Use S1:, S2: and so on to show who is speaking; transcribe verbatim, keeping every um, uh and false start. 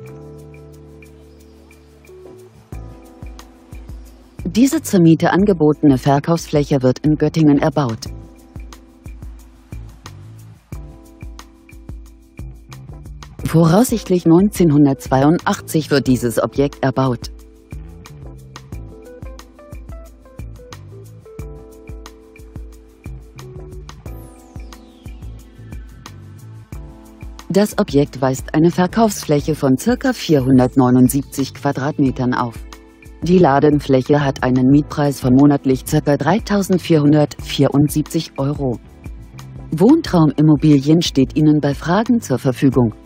S1: Diese zur Miete angebotene Verkaufsfläche wird in Göttingen erbaut. Voraussichtlich neunzehnhundertzweiundachtzig wird dieses Objekt erbaut. Das Objekt weist eine Verkaufsfläche von ca. vierhundertneunundsiebzig Quadratmetern auf. Die Ladenfläche hat einen Mietpreis von monatlich ca. dreitausendvierhundertvierundsiebzig Euro. Wohntraumimmobilien steht Ihnen bei Fragen zur Verfügung.